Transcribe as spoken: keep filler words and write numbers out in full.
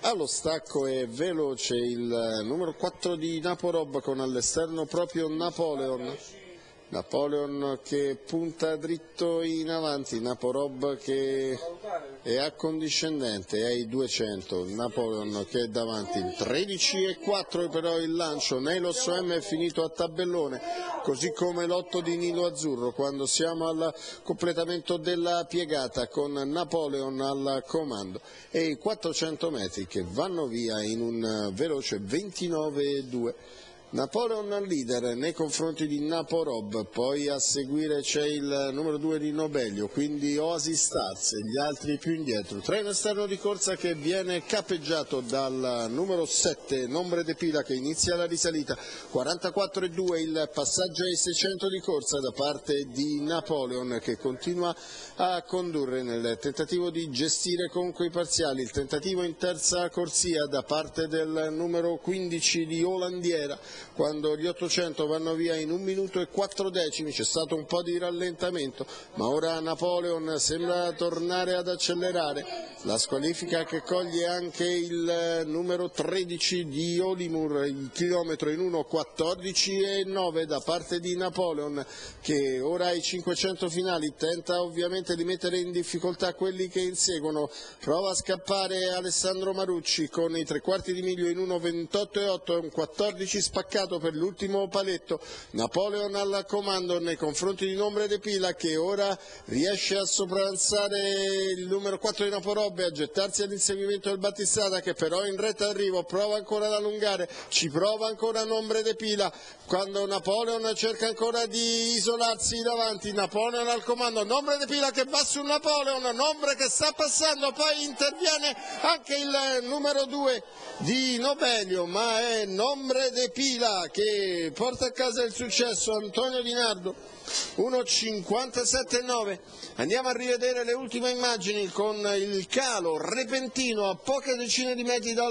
Allo stacco è veloce il numero quattro di Naporob con all'esterno proprio Napoleon. Napoleon che punta dritto in avanti, Naporob che è accondiscendente, è ai duecento, Napoleon che è davanti, tredici e quattro però il lancio, Nelos M è finito a tabellone, così come l'otto di Nilo Azzurro quando siamo al completamento della piegata con Napoleon al comando e i quattrocento metri che vanno via in un veloce ventinove e due. Napoleon leader nei confronti di Naporob, poi a seguire c'è il numero due di Nobelio, quindi Oasi Stars e gli altri più indietro. Treno esterno di corsa che viene capeggiato dal numero sette, Nombre de Pila, che inizia la risalita, quarantaquattro e due il passaggio ai seicento di corsa da parte di Napoleon che continua a condurre nel tentativo di gestire comunque i parziali, il tentativo in terza corsia da parte del numero quindici di Olandiera, quando gli ottocento vanno via in un minuto e quattro decimi, c'è stato un po' di rallentamento, ma ora Napoleon sembra tornare ad accelerare, la squalifica che coglie anche il numero tredici di Olimur, il chilometro in uno quattordici e nove da parte di Napoleon, che ora ai cinquecento finali tenta ovviamente di mettere in difficoltà quelli che inseguono, prova a scappare Alessandro Marucci con i tre quarti di miglio in uno ventotto e otto e un quattordici spaccato per l'ultimo paletto. Napoleon al comando nei confronti di Nombre de Pila che ora riesce a sopravanzare il numero quattro di Naporob e a gettarsi all'inseguimento del battistrada, che però in retta d'arrivo prova ancora ad allungare, ci prova ancora Nombre de Pila quando Napoleon cerca ancora di isolarsi davanti. Napoleon al comando, Nombre de Pila che va su Napoleon, Nombre che sta passando, poi interviene anche il numero due di Nobelio, ma è Nombre de Pila che porta a casa il successo. Antonio Di Nardo uno cinquantasette e nove. Andiamo a rivedere le ultime immagini con il calo repentino a poche decine di metri dal